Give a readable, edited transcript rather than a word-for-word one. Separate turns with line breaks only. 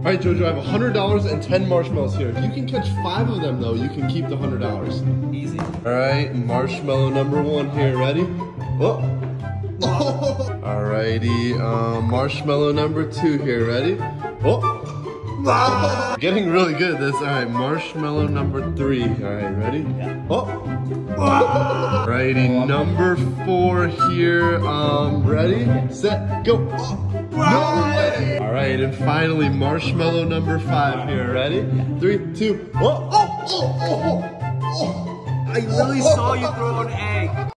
right, Jojo, I have $100 and 10 marshmallows here. If you can catch 5 of them, though, you can keep the $100.
Easy.
All right, marshmallow number 1 here. Ready? Oh. Alrighty, marshmallow number 2 here. Ready? Oh. Getting really good at this. All right, marshmallow number 3. All right, ready?
Yeah.
Oh. Alrighty, number 4 here. Ready, set, go. No way! All right, and finally, marshmallow number 5 here. Ready? 3, 2, oh.
I literally saw you throw an egg.